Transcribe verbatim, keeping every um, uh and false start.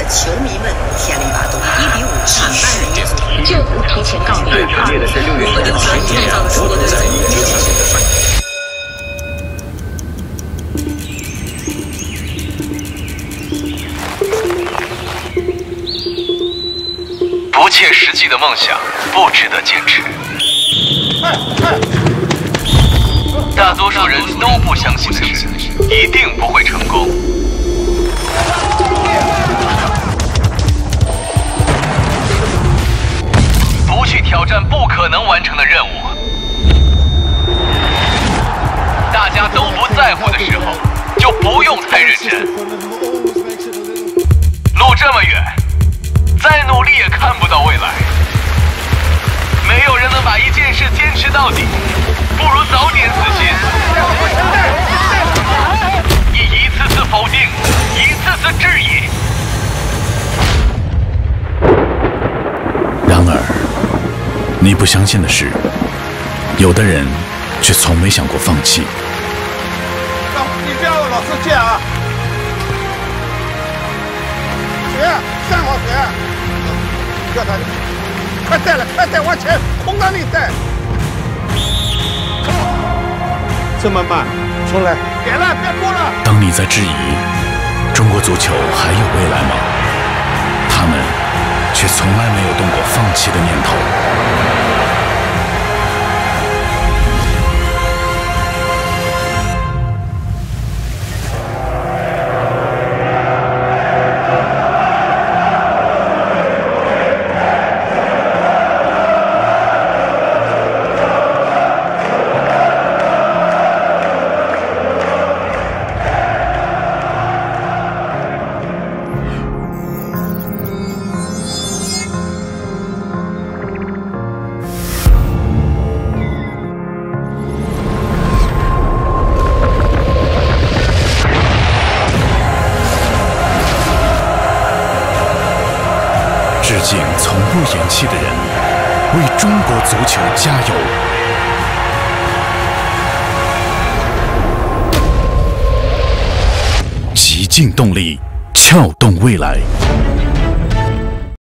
球迷们添了一把刀，一比五惨败了耶稣，就提前告别。 最惨烈的是六月十号星期天，我不在一九年的饭。 不切实际的梦想不值得坚持。大多数人都不相信的事，一定不会成功。不去挑战不可能完成的任务。大家都不在乎的时候，就不用太认真。路这么远。 再努力也看不到未来。没有人能把一件事坚持到底，不如早点死心。以一次次否定，一次次质疑。 然而，你不相信的是，有的人却从没想过放弃。 你不要老是这样啊！学，站好学。 叫他，快带了，快带，往前，空到你带。这么慢，重来。别了，别过了。 当你在质疑中国足球还有未来吗？他们却从来没有动过放弃的念头。 致敬从不言弃的人，为中国足球加油！极尽动力，撬动未来。